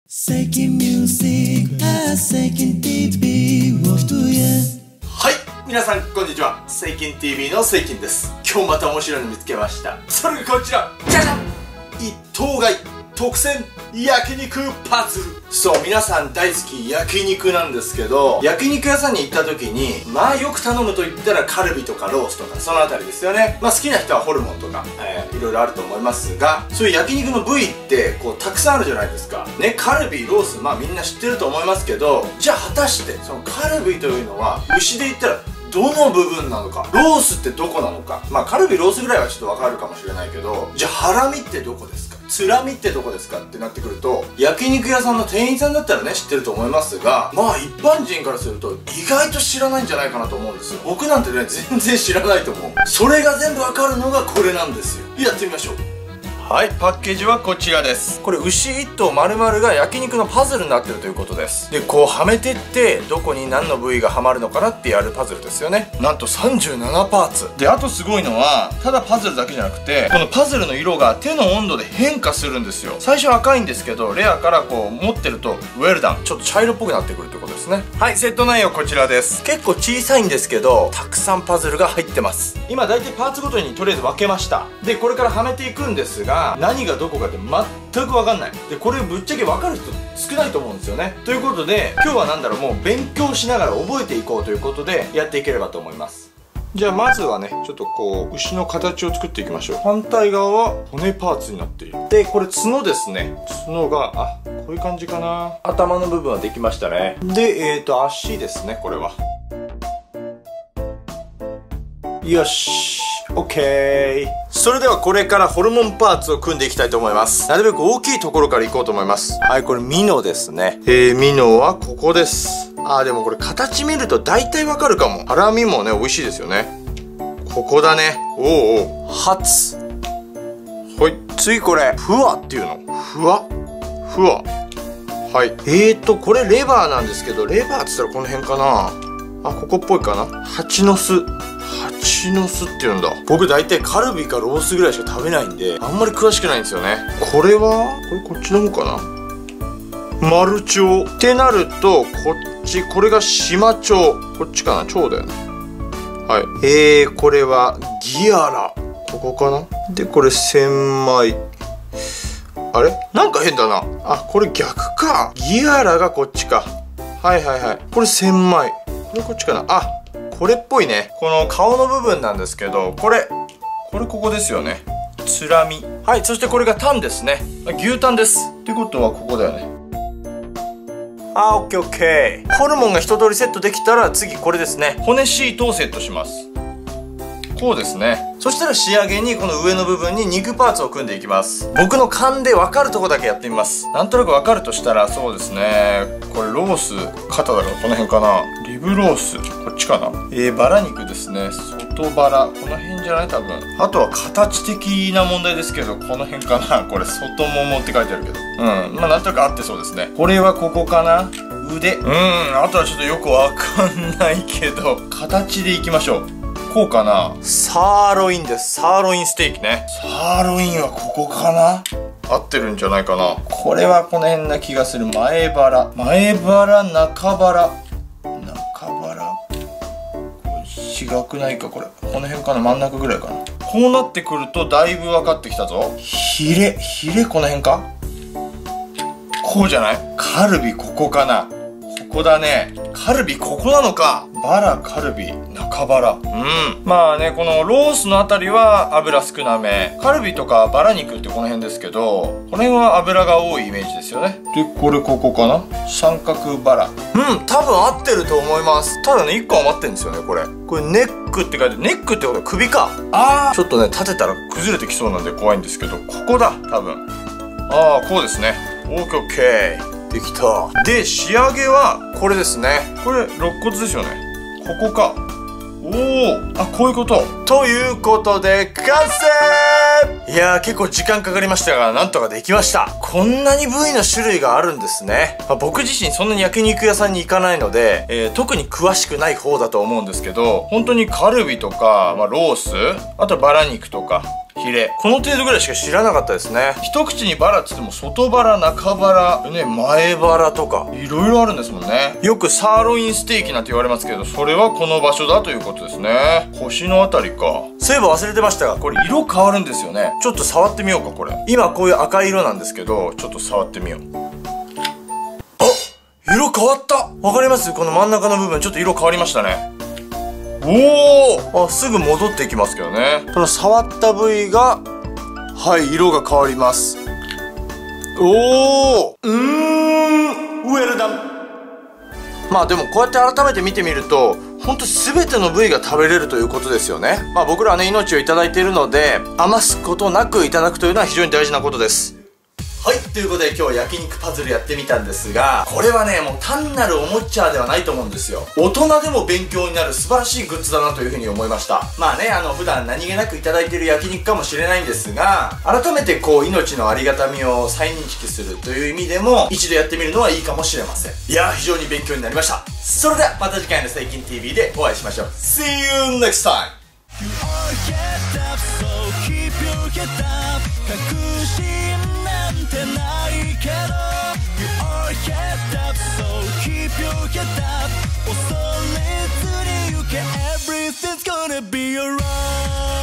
Seeking music, seeking TV を一人はい、皆さんこんにちは。セイキン TV のセイキンです。今日また面白いの見つけました。それがこちら、じゃじゃん、一頭買い特選焼肉パズル。そう、皆さん大好き焼肉なんですけど、焼肉屋さんに行った時にまあよく頼むと言ったらカルビとかロースとかそのあたりですよね。まあ好きな人はホルモンとか、いろいろあると思いますが、そういう焼肉の部位ってこうたくさんあるじゃないですかね。カルビ、ロース、まあみんな知ってると思いますけど、じゃあ果たしてそのカルビというのは牛で言ったらどの部分なのか、ロースってどこなのか、まあカルビ、ロースぐらいはちょっとわかるかもしれないけど、じゃあハラミってどこですか、つらみってどこですかってなってくると、焼肉屋さんの店員さんだったらね知ってると思いますが、まあ一般人からすると意外と知らないんじゃないかなと思うんですよ。僕なんてね全然知らないと思う。それが全部わかるのがこれなんですよ。やってみましょう。はい、パッケージはこちらです。これ牛1頭丸々が焼肉のパズルになってるということです。でこうはめてってどこに何の部位がはまるのかなってやるパズルですよね。なんと37パーツで、あとすごいのはただパズルだけじゃなくて、このパズルの色が手の温度で変化するんですよ。最初は赤いんですけど、レアからこう持ってるとウェルダン、ちょっと茶色っぽくなってくるということですね。はい、セット内容こちらです。結構小さいんですけどたくさんパズルが入ってます。今大体パーツごとにとりあえず分けました。でこれからはめていくんですが、何がどこかって全く分かんない。でこれぶっちゃけ分かる人少ないと思うんですよね。ということで今日はなんだろう、もう勉強しながら覚えていこうということでやっていければと思います。じゃあまずはね、ちょっとこう牛の形を作っていきましょう。反対側は骨パーツになっている。でこれ角ですね。角がこういう感じかな。頭の部分はできましたね。で足ですね。これはよし、オッケー。それではこれからホルモンパーツを組んでいきたいと思います。なるべく大きいところからいこうと思います。はい、これミノですね。ミノはここです。でもこれ形見ると大体わかるかも。ハラミもね美味しいですよね。ここだね。おお、ハツ。はい、次これフワっていうの。フワフワ。はい、これレバーなんですけど、レバーっつったらこの辺かな。ここっぽいかな。蜂の巣。蜂の巣っていうんだ。僕大体カルビかロースぐらいしか食べないんであんまり詳しくないんですよね。これこっちの方かな。丸腸ってなるとこっち、これが島腸、こっちかな。腸だよね。はい、これはギアラ、ここかな。でこれ千枚。あれなんか変だな。これ逆か。ギアラがこっちか。はいはいはい、これ千枚。これこっちかな。これっぽいね。この顔の部分なんですけど、これここですよね。つらみ。はい、そしてこれがタンですね。牛タンです。ってことはここだよね。オッケーオッケー。ホルモンが一通りセットできたら次これですね。骨シートをセットします。こうですね。そしたら仕上げにこの上の部分に肉パーツを組んでいきます。僕の勘で分かるとこだけやってみます。なんとなく分かるとしたら、そうですね、これロース肩だからこの辺かな。リブロースこっちかな。バラ肉ですね。外バラこの辺じゃない多分。あとは形的な問題ですけど、この辺かな。これ外ももって書いてあるけど、まあなんとなく合ってそうですね。これはここかな。腕。あとはちょっとよくわかんないけど形でいきましょう。こうかな。サーロインです。サーロインステーキね。サーロインはここかな。合ってるんじゃないかな。これはこの辺な気がする。前腹、前腹、中腹、中腹。違くないかこれ。この辺かな。真ん中ぐらいかな。こうなってくるとだいぶ分かってきたぞ。ヒレこの辺か。こうじゃない。カルビここかな。ここだね。カルビここなのか。バラ、カルビ、中腹。まあね、このロースのあたりは油少なめ。カルビとかバラ肉ってこの辺ですけど、この辺は油が多いイメージですよね。で、これここかな。三角バラ。多分合ってると思います。ただね、1個余ってるんですよね、これ。これネックって書いて、ネックってことは首か。ちょっとね、立てたら崩れてきそうなんで怖いんですけど、ここだ、多分。こうですね。オッケーオッケー。できた。で、仕上げはこれですね。これ肋骨ですよね。ここか。こういうこと。ということで完成。 いやー結構時間かかりましたが、なんとかできました。こんなに部位の種類があるんですね。僕自身そんなに焼肉屋さんに行かないので、特に詳しくない方だと思うんですけど、本当にカルビとか、ロース、あとバラ肉とか、ヒレ。この程度ぐらいしか知らなかったですね。一口にバラっつっても外バラ、中バラ、ね、前バラとか、いろいろあるんですもんね。よくサーロインステーキなんて言われますけど、それはこの場所だということですね。腰のあたりか。そういえば忘れてましたが、これ色変わるんですよね。ちょっと触ってみようか、これ。今こういう赤色なんですけど、ちょっと触ってみよう。あ、色変わった。わかります？この真ん中の部分、ちょっと色変わりましたね。おお、すぐ戻っていきますけどね。この触った部位が、はい、色が変わります。おお、ウェルダン。まあでもこうやって改めて見てみると、ほんと全ての部位が食べれるということですよね。まあ僕らはね、命をいただいているので、余すことなくいただくというのは非常に大事なことです。はい、ということで今日は焼肉パズルやってみたんですが、これはね、もう単なるおもちゃではないと思うんですよ。大人でも勉強になる素晴らしいグッズだなというふうに思いました。まあね、普段何気なくいただいている焼肉かもしれないんですが、改めてこう命のありがたみを再認識するという意味でも、一度やってみるのはいいかもしれません。いやー、非常に勉強になりました。それではまた次回のセイキン TV でお会いしましょう。See you next time! 確信なんてないけど You are head up, so keep your head up 恐れずに行け Everything's gonna be alright